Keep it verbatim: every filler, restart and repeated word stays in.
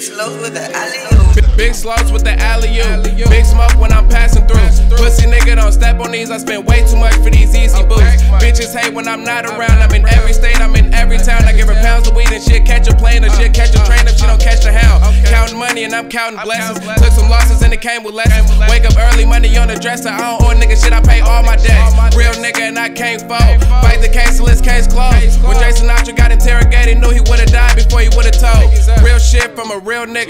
slows with the alley-oop. Big slows with the alley-oop. Big smoke when I'm passing through. Pussy nigga don't step on these. I spend way too much for these easy boots. Bitches hate when I'm not around. I'm in every state, I'm in every town. I give her pounds of weed and shit catch a plane or shit catch a train if she don't catch the hound. Counting money and I'm counting blessings. Took some losses and it came with lessons. Wake up early, money on the dresser. I don't owe nigga shit, I pay all my debts. Real nigga and I can't fold. Fight the case till this case closed. When Jason Sinatra got interrogated, knew he would've died before he would've told. Real shit from a real nigga.